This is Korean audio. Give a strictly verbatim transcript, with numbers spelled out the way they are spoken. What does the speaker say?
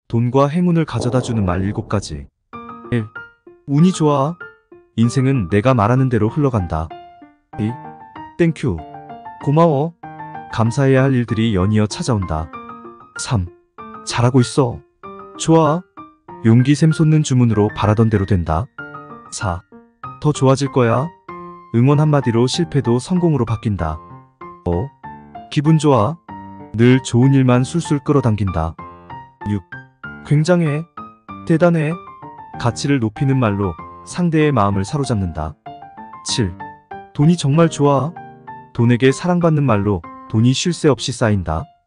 돈과 행운을 가져다주는 말 일곱 가지. 일. 운이 좋아. 인생은 내가 말하는 대로 흘러간다. 이. 땡큐. 고마워. 감사해야 할 일들이 연이어 찾아온다. 삼. 잘하고 있어. 좋아. 용기 샘솟는 주문으로 바라던 대로 된다. 사. 더 좋아질 거야. 응원 한마디로 실패도 성공으로 바뀐다. 오. 기분 좋아. 늘 좋은 일만 술술 끌어당긴다. 육. 굉장해. 대단해. 가치를 높이는 말로 상대의 마음을 사로잡는다. 칠. 돈이 정말 좋아. 돈에게 사랑받는 말로 돈이 쉴 새 없이 쌓인다.